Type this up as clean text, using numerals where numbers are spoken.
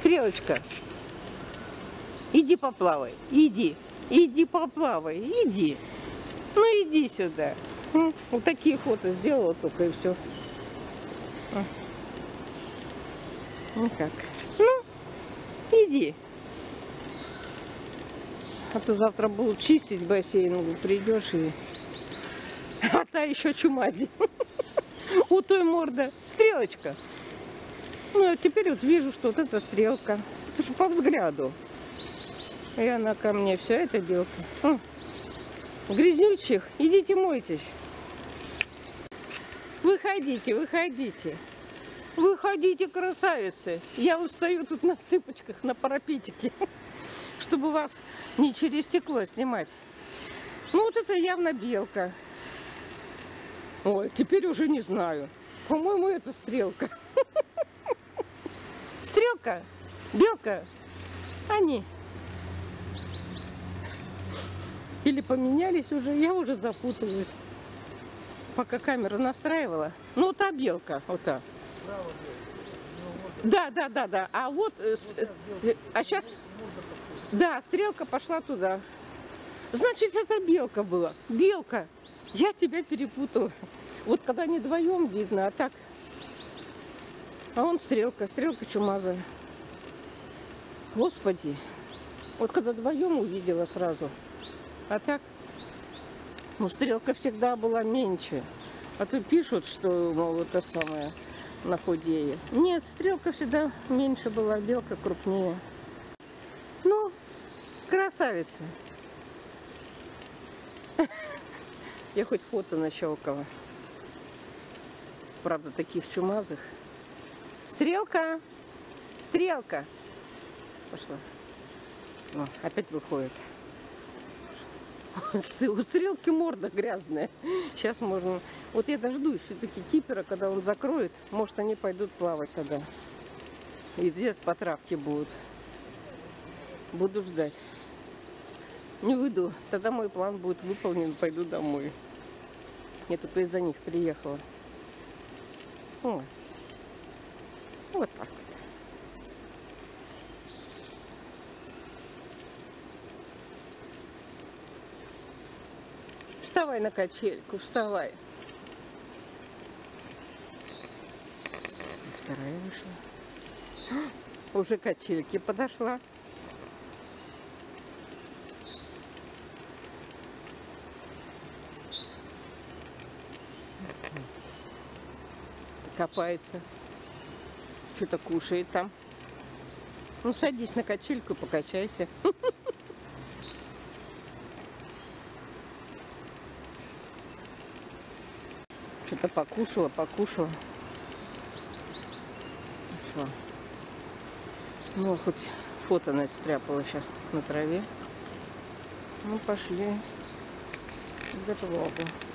Стрелочка, иди поплавай, иди. Иди поплавай, иди. Ну иди сюда. Вот такие фото сделала только и все. Ну как? Ну, иди. А то завтра будут чистить бассейн, придешь и... А та еще чумади. У той морда стрелочка. Ну, а теперь вот вижу, что вот эта стрелка. Это же по взгляду. И она ко мне, вся эта белка. Грязючих, идите мойтесь. Выходите, выходите. Выходите, красавицы. Я вот стою тут на цыпочках, на парапетике, чтобы вас не через стекло снимать. Ну вот это явно белка. Ой, теперь уже не знаю. По-моему, это стрелка. Стрелка, белка, они. Или поменялись уже, я уже запуталась. Пока камеру настраивала. Ну, вот та белка, вот та. Да. А вот, а сейчас, да, стрелка пошла туда. Значит, это белка была. Белка. Я тебя перепутала. Вот когда не вдвоем видно, а так. А он стрелка, стрелка чумазая. Господи. Вот когда вдвоем увидела сразу. А так, ну, стрелка всегда была меньше. А то пишут, что, мол, это самое, на худее. Нет, стрелка всегда меньше была, белка крупнее. Ну, красавица. Я хоть фото нащелкала. Правда, таких чумазых. Стрелка! Стрелка! Пошла. О, опять выходит. У стрелки морда грязная. Сейчас можно... Вот я дождусь все-таки кипера, когда он закроет. Может, они пойдут плавать тогда. И где-то по травке будут. Буду ждать. Не выйду. Тогда мой план будет выполнен. Пойду домой. Я только из-за них приехала. О. Вот так вот. Вставай на качельку, вставай. Вторая вышла. Уже к качельке подошла. Копается. Что-то кушает там. Ну, садись на качельку и покачайся. Что-то покушала. Что? Ну, хоть фото настряпала сейчас на траве. Ну, пошли в берлогу.